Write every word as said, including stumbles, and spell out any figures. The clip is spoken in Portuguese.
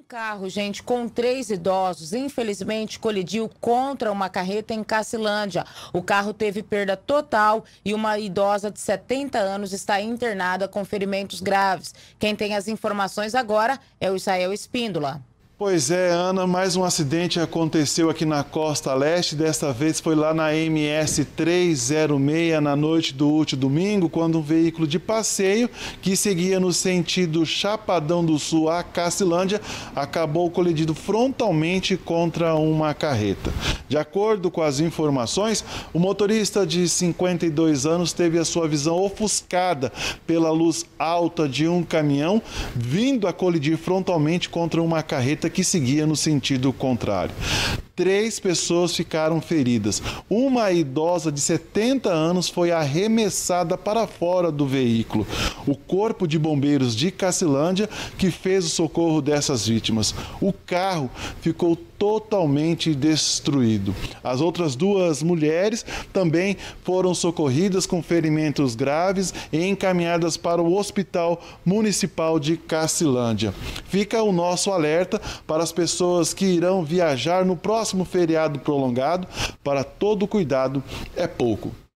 Um carro, gente, com três idosos, infelizmente colidiu contra uma carreta em Cacilândia. O carro teve perda total e uma idosa de setenta anos está internada com ferimentos graves. Quem tem as informações agora é o Israel Espíndola. Pois é, Ana, mais um acidente aconteceu aqui na Costa Leste. Desta vez foi lá na M S trezentos e seis, na noite do último domingo, quando um veículo de passeio que seguia no sentido Chapadão do Sul a Cacilândia acabou colidindo frontalmente contra uma carreta. De acordo com as informações, o motorista de cinquenta e dois anos teve a sua visão ofuscada pela luz alta de um caminhão vindo a colidir frontalmente contra uma carreta que seguia no sentido contrário. Três pessoas ficaram feridas. Uma idosa de setenta anos foi arremessada para fora do veículo. O Corpo de Bombeiros de Cacilândia que fez o socorro dessas vítimas. O carro ficou totalmente destruído. As outras duas mulheres também foram socorridas com ferimentos graves e encaminhadas para o Hospital Municipal de Cacilândia. Fica o nosso alerta para as pessoas que irão viajar no próximo feriado prolongado. Para todo cuidado é pouco.